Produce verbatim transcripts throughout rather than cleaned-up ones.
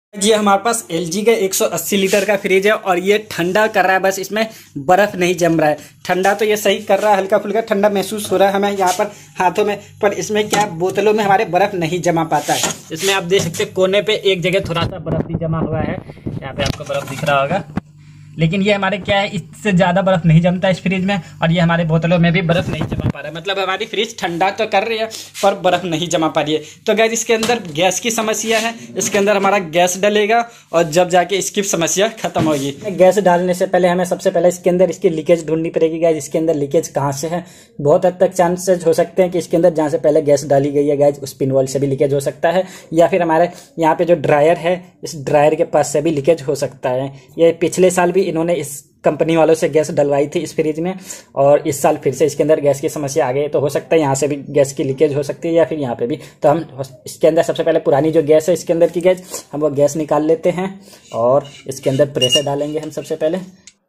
जी हमारे पास एलजी का एक सौ अस्सी लीटर का फ्रिज है और ये ठंडा कर रहा है, बस इसमें बर्फ़ नहीं जम रहा है। ठंडा तो ये सही कर रहा है, हल्का फुल्का ठंडा महसूस हो रहा है हमें यहाँ पर हाथों में, पर इसमें क्या बोतलों में हमारे बर्फ़ नहीं जमा पाता है। इसमें आप देख सकते हैं कोने पे एक जगह थोड़ा सा बर्फ़ भी जमा हुआ है, यहाँ पे आपको बर्फ़ दिख रहा होगा। लेकिन ये हमारे क्या है, इससे ज़्यादा बर्फ़ नहीं जमता इस फ्रिज में, और ये हमारे बोतलों में भी बर्फ़ नहीं जमा पा रहा है। मतलब हमारी फ्रिज ठंडा तो कर रही है पर बर्फ़ नहीं जमा पा रही है। तो गैस इसके अंदर गैस की समस्या है, इसके अंदर हमारा गैस डलेगा और जब जाके इसकी समस्या खत्म होगी। गैस डालने से पहले हमें सबसे पहले इसके अंदर इसकी लीकेज ढूंढनी पड़ेगी। गैस इसके अंदर लीकेज कहाँ से है, बहुत हद तक चांसेस हो सकते हैं कि इसके अंदर जहाँ से पहले गैस डाली गई है गैस उस पिन वॉल से भी लीकेज हो सकता है, या फिर हमारे यहाँ पे जो ड्रायर है इस ड्रायर के पास से भी लीकेज हो सकता है। ये पिछले साल भी इन्होंने इस कंपनी वालों से गैस डलवाई थी इस फ्रिज में, और इस साल फिर से इसके अंदर गैस की समस्या आ गई, तो हो सकता है यहाँ से भी गैस की लीकेज हो सकती है या फिर यहाँ पे भी। तो हम इसके अंदर सबसे पहले पुरानी जो गैस है इसके अंदर की गैस, हम वो गैस निकाल लेते हैं और इसके अंदर प्रेशर डालेंगे हम सबसे पहले।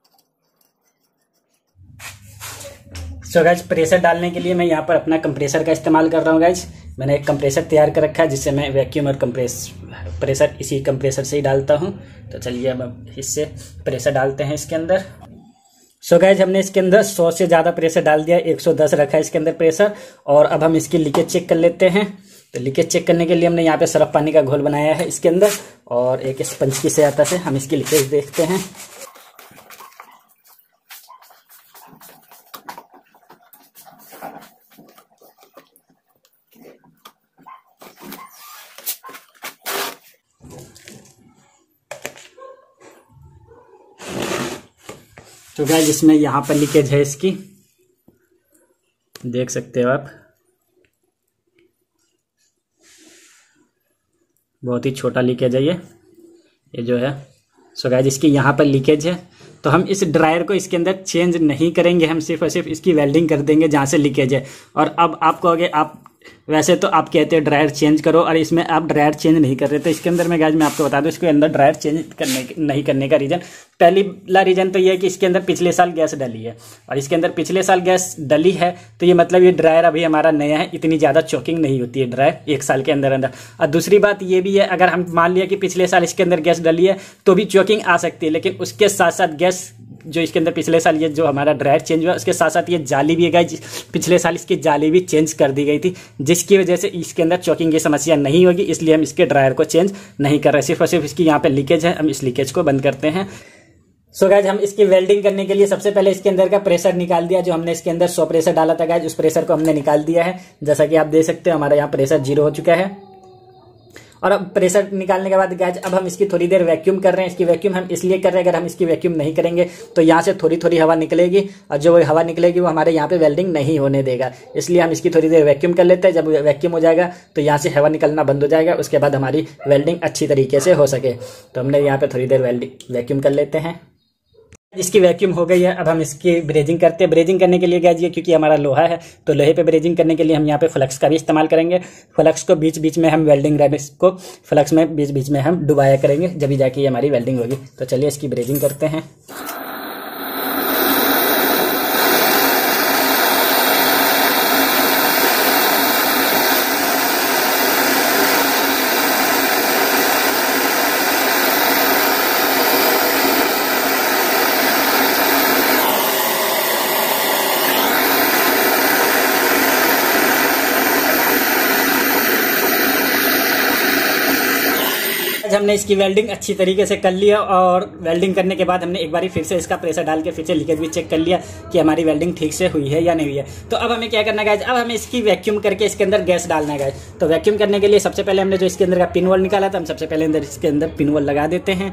सो गाइज प्रेशर डालने के लिए मैं यहाँ पर अपना कंप्रेसर का इस्तेमाल कर रहा हूँ। गाइज मैंने एक कंप्रेसर तैयार कर रखा है जिससे मैं वैक्यूम और कंप्रेस प्रेशर इसी कंप्रेसर से ही डालता हूँ। तो चलिए अब इससे प्रेशर डालते हैं इसके अंदर। सो गाइज हमने इसके अंदर सौ से ज़्यादा प्रेशर डाल दिया, एक सौ दस रखा है इसके अंदर प्रेशर। और अब हम इसकी लीकेज चेक कर लेते हैं। तो लीकेज चेक करने के लिए हमने यहाँ पे सरफ पानी का घोल बनाया है इसके अंदर, और एक स्पंज की सहायता से हम इसकी लीकेज देखते हैं। तो गाइस इसमें यहाँ पर लीकेज है इसकी, देख सकते हो आप, बहुत ही छोटा लीकेज है ये ये जो है। सो गाइस इसकी यहाँ पर लीकेज है, तो हम इस ड्रायर को इसके अंदर चेंज नहीं करेंगे, हम सिर्फ और सिर्फ इसकी वेल्डिंग कर देंगे जहाँ से लीकेज है। और अब आप कहोगे, आप वैसे तो आप कहते हैं ड्रायर चेंज करो, और इसमें आप ड्रायर चेंज नहीं कर रहे। तो इसके अंदर मैं गाइस मैं आपको बता दूं, इसके अंदर ड्रायर चेंज करने नहीं करने का रीज़न, पहला रीज़न तो ये है कि इसके अंदर पिछले साल गैस डली है, और इसके अंदर पिछले साल गैस डली है तो ये मतलब ये ड्रायर अभी हमारा नया है, इतनी ज़्यादा चोकिंग नहीं होती है ड्रायर एक साल के अंदर अंदर। और दूसरी बात ये भी है, अगर हम मान लिया कि पिछले साल इसके अंदर गैस डली है तो भी चोकिंग आ सकती है, लेकिन उसके साथ साथ गैस जो इसके अंदर पिछले साल ये जो हमारा ड्रायर चेंज हुआ उसके साथ साथ ये जाली भी है गाइस, पिछले साल इसकी जाली भी चेंज कर दी गई थी, जिसकी वजह से इसके अंदर चोकिंग की समस्या नहीं होगी, इसलिए हम इसके ड्रायर को चेंज नहीं कर रहे। सिर्फ और सिर्फ इसकी यहाँ पे लीकेज है, हम इस लीकेज को बंद करते हैं। सो गाइज हम इसकी वेल्डिंग करने के लिए सबसे पहले इसके अंदर का प्रेशर निकाल दिया, जो हमने इसके अंदर सौ प्रेशर डाला था गाइज, उस प्रेशर को हमने निकाल दिया है। जैसा कि आप देख सकते हो हमारा यहाँ प्रेशर जीरो हो चुका है। और अब प्रेशर निकालने के बाद गाइज अब हम इसकी थोड़ी देर वैक्यूम कर रहे हैं। इसकी वैक्यूम हम इसलिए कर रहे हैं, अगर हम इसकी वैक्यूम नहीं करेंगे तो यहाँ से थोड़ी थोड़ी हवा निकलेगी, और जो वो हवा निकलेगी वो हमारे यहाँ पे वेल्डिंग नहीं होने देगा, इसलिए हम इसकी थोड़ी देर वैक्यूम कर लेते हैं। जब वैक्यूम हो जाएगा तो यहाँ से हवा निकलना बंद हो जाएगा, उसके बाद हमारी वेल्डिंग अच्छी तरीके से हो सके। तो हमने यहाँ पर थोड़ी देर वेल्डिंग वैक्यूम कर लेते हैं। इसकी वैक्यूम हो गई है, अब हम इसकी ब्रेजिंग करते हैं। ब्रेजिंग करने के लिए गाइस ये क्योंकि हमारा लोहा है तो लोहे पे ब्रेजिंग करने के लिए हम यहाँ पे फ्लक्स का भी इस्तेमाल करेंगे। फ्लक्स को बीच बीच में हम वेल्डिंग रैड को फ्लक्स में बीच बीच में हम डुबाया करेंगे, जब भी जाके हमारी वेल्डिंग होगी। तो चलिए इसकी ब्रेजिंग करते हैं। हमने इसकी वेल्डिंग अच्छी तरीके से कर लिया, और वेल्डिंग करने के बाद हमने एक बार फिर से इसका प्रेशर डाल के फिर से लीकेज भी चेक कर लिया कि हमारी वेल्डिंग ठीक से हुई है या नहीं हुई है। तो अब हमें क्या करना है गाइस, अब हमें इसकी वैक्यूम करके इसके अंदर गैस डालना है गाइस। तो वैक्यूम करने के लिए सबसे पहले हमने जो इसके अंदर का पिन वॉल निकाला था, हम सबसे पहले अंदर इसके अंदर पिन वॉल लगा देते हैं।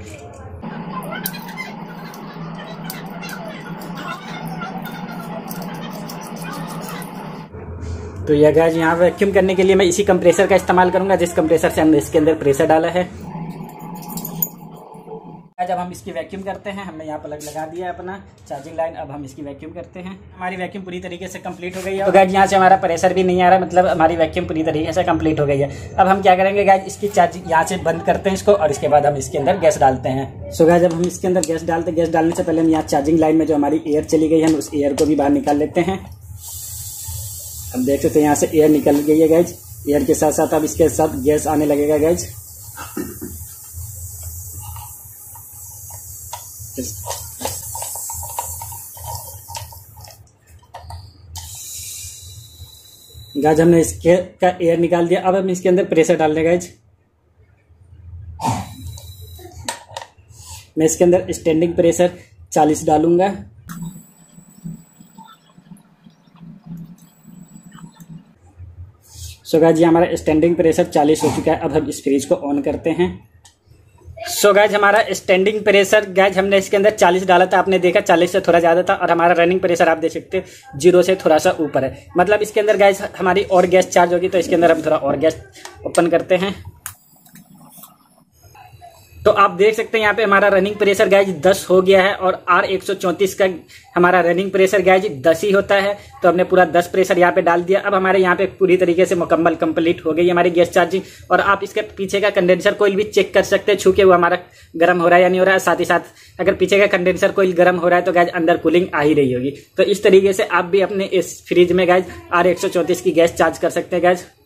तो यह गाइस यहाँ वैक्यूम करने के लिए मैं इसी कंप्रेसर का इस्तेमाल करूंगा, जिस कंप्रेसर से हमने इसके अंदर प्रेशर डाला है। जब हम इसकी वैक्यूम करते हैं, हमने यहाँ पर लग लगा दिया है अपना चार्जिंग लाइन, अब हम इसकी वैक्यूम करते हैं। हमारी वैक्यूम पूरी तरीके से कंप्लीट हो गई है। तो गाइस यहाँ से हमारा प्रेशर भी नहीं आ रहा, मतलब हमारी वैक्यूम पूरी तरीके से कंप्लीट हो गई है। अब हम क्या करेंगे गाइस, इसकी चार्जिंग यहाँ से बंद करते हैं इसको, और इसके बाद हम इसके अंदर गैस डालते हैं। सो गाइस जब हम इसके अंदर गैस डालते हैं, गैस डालने से पहले हम यहाँ चार्जिंग लाइन में जो हमारी एयर चली गई है, हम उस एयर को भी बाहर निकाल लेते हैं। अब देख सकते हैं यहाँ से एयर निकल गई है गाइज। एयर के साथ साथ अब इसके साथ गैस आने लगेगा गाइज। गाइज हमने इसके का एयर निकाल दिया। अब हम इसके अंदर प्रेशर डाल दें गाइज। मैं इसके अंदर स्टैंडिंग प्रेशर चालीस डालूंगा। सो गाइज ये हमारा स्टैंडिंग प्रेशर चालीस हो चुका है। अब हम इस फ्रिज को ऑन करते हैं। सो गाइज हमारा स्टैंडिंग प्रेशर गाइज हमने इसके अंदर चालीस डाला था, आपने देखा चालीस से थोड़ा ज़्यादा था, और हमारा रनिंग प्रेशर आप देख सकते हैं जीरो से थोड़ा सा ऊपर है। मतलब इसके अंदर गाइज हमारी और गैस चार्ज होगी, तो इसके अंदर हम थोड़ा और गैस ओपन करते हैं। तो आप देख सकते हैं यहाँ पे हमारा रनिंग प्रेशर गाइज दस हो गया है, और आर एक सौ चौंतीस का हमारा रनिंग प्रेशर गाइज दस ही होता है। तो हमने पूरा दस प्रेशर यहाँ पे डाल दिया। अब हमारे यहाँ पे पूरी तरीके से मुकम्मल कंप्लीट हो गई हमारी गैस चार्जिंग। और आप इसके पीछे का कंडेंसर कोयल भी चेक कर सकते हैं, छू के वो हमारा गर्म हो रहा है या नहीं हो रहा है। साथ ही साथ अगर पीछे का कंडेंसर कोयल गर्म हो रहा है तो गाइज अंदर कूलिंग आ ही रही होगी। तो इस तरीके से आप भी अपने इस फ्रिज में गाइज आर एक सौ चौंतीस की गैस चार्ज कर सकते हैं गाइज।